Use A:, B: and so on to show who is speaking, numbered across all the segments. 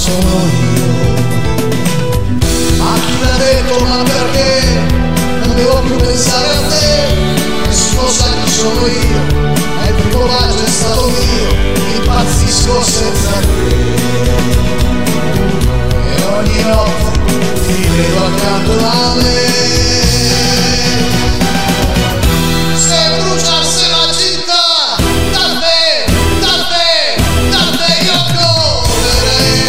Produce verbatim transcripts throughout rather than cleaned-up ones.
A: sono io. Ma chi l'ha detto, ma perché non devo più pensare a te? Nessuno sa chi sono io, e il primo bacio è stato mio, impazzisco senza te. E ogni notte ti vedo accanto a me. Se bruciasse la città, da te, da te, da te io correrei.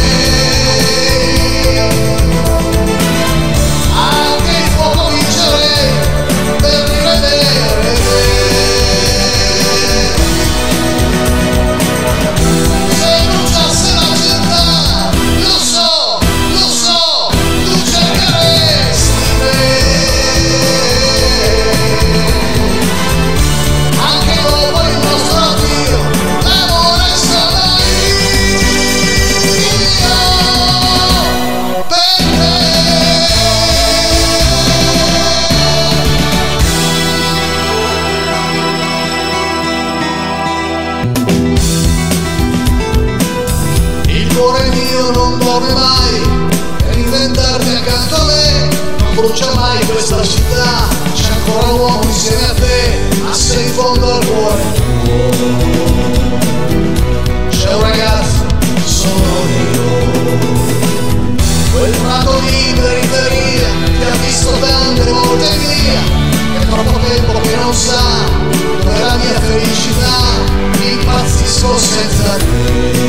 A: Anche il fuoco vincerei per rivedere te. Se bruciasse la città, lo so, lo so, tu cercheresti me. Anche dopo il nostro addio, l'amore sono io per te. Il cuore mio non dorme mai per inventarti accanto a me. Non brucia mai questa città, c'è ancora un uomo insieme a te, ma sei in fondo al cuore tuo. C'è un ragazzo, sono io. Quel prato di periferia ti ha visto tante volte via, che è troppo tempo che non sa dov'è la mia felicità, impazzisco senza te.